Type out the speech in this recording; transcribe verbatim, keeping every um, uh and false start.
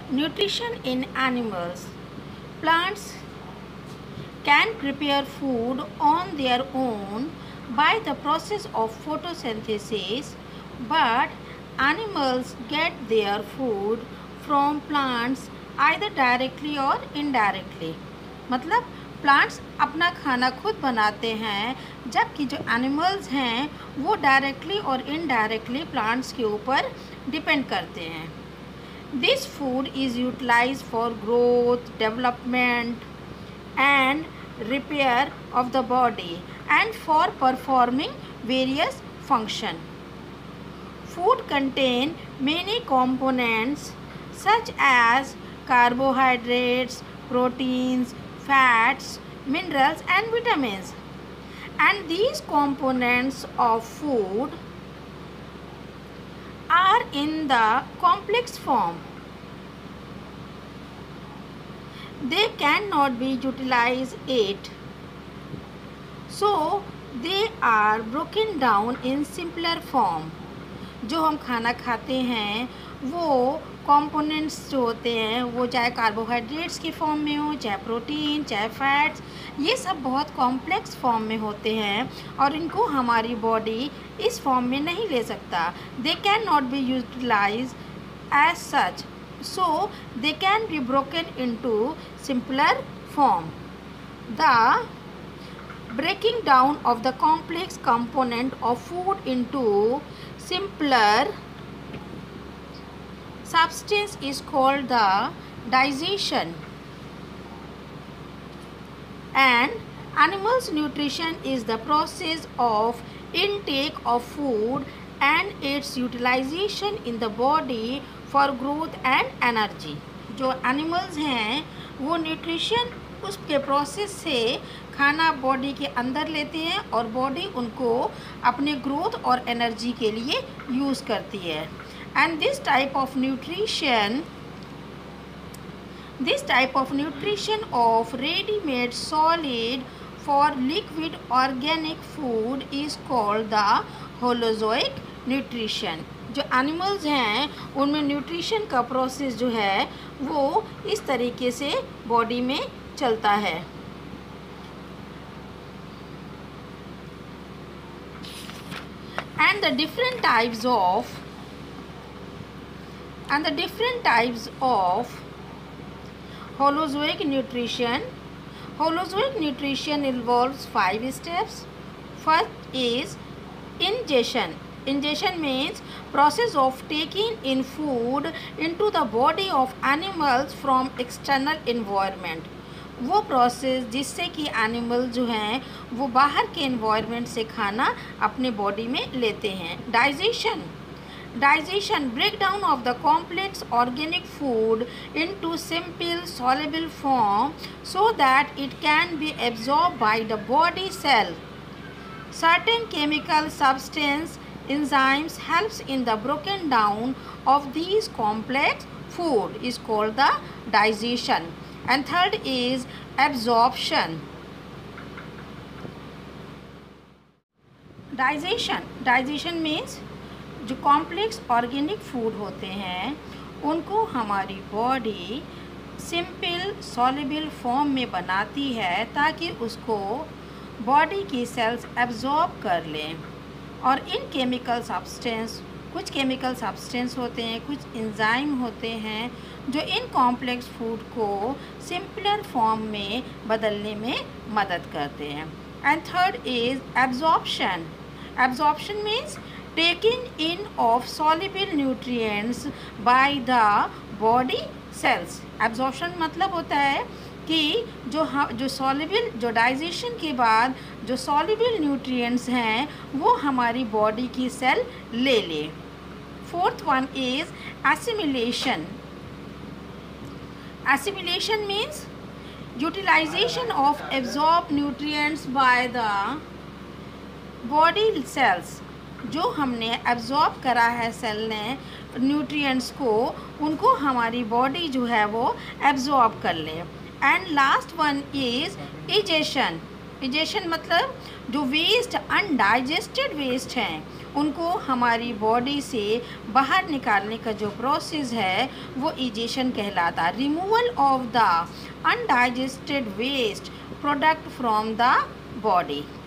Nutrition in animals. Plants can prepare food on their own by the process of photosynthesis, but animals get their food from plants either directly or indirectly. मतलब plants अपना खाना खुद बनाते हैं, जबकि जो animals हैं वो डायरेक्टली और इनडायरेक्टली प्लांट्स के ऊपर डिपेंड करते हैं. This food is utilized for growth, development and repair of the body and for performing various functions. Food contain many components such as carbohydrates, proteins, fats, minerals and vitamins. And these components of food are in the complex form. They cannot be utilized it. So they are broken down in simpler form. जो हम खाना खाते हैं वो components जो होते हैं वो चाहे कार्बोहाइड्रेट्स की फॉर्म में हो, चाहे प्रोटीन, चाहे फैट्स, ये सब बहुत कॉम्प्लेक्स फॉर्म में होते हैं और इनको हमारी बॉडी इस फॉर्म में नहीं ले सकता. They can not be utilise as such, so they can be broken into simpler form. The breaking down of the complex component of food into simpler substance is called the digestion. And animals' nutrition is the process of intake of food and its utilization in the body for growth and energy. जो animals हैं वो nutrition उसके process से खाना body के अंदर लेते हैं और बॉडी उनको अपने ग्रोथ और एनर्जी के लिए यूज़ करती है. And this type of nutrition this type of nutrition of readymade solid for liquid organic food is called the holozoic nutrition. जो एनिमल्स हैं उनमें न्यूट्रिशन का प्रोसेस जो है वो इस तरीके से बॉडी में चलता है. And the different types of and the different types of holozoic nutrition. Holozoic nutrition involves five steps. First is ingestion. Ingestion means process of taking in food into the body of animals from external environment. वो process जिससे कि animal जो हैं वो बाहर के environment से खाना अपने बॉडी में लेते हैं. Digestion digestion break down of the complex organic food into simple soluble form so that it can be absorb by the body cell. Certain chemical substance enzymes helps in the broken down of these complex food is called the digestion. And third is absorption. Digestion digestion means जो complex organic food होते हैं उनको हमारी body simple soluble form में बनाती है ताकि उसको बॉडी की सेल्स एब्जॉर्ब कर लें. और इन केमिकल सब्सटेंस कुछ केमिकल सब्सटेंस होते हैं, कुछ एंजाइम होते हैं जो इन कॉम्प्लेक्स फूड को सिंपलर फॉर्म में बदलने में मदद करते हैं. And third is absorption. Absorption means taking in of soluble nutrients by the body cells. Absorption मतलब होता है कि जो जो सॉल्युबल जो डाइजेशन के बाद जो सॉल्युबल न्यूट्रिएंट्स हैं वो हमारी बॉडी की सेल ले ले. Fourth one is assimilation. Assimilation means utilisation of absorb nutrients by the body cells. जो हमने एब्जॉर्ब करा है सेल ने न्यूट्रिएंट्स को उनको हमारी बॉडी जो है वो एब्जॉर्ब कर ले. And last one is ingestion. Egestion मतलब जो वेस्ट, अनडाइजेस्टेड वेस्ट हैं, उनको हमारी बॉडी से बाहर निकालने का जो प्रोसेस है वो इजेशन कहलाता है। Removal of the undigested waste product from the body.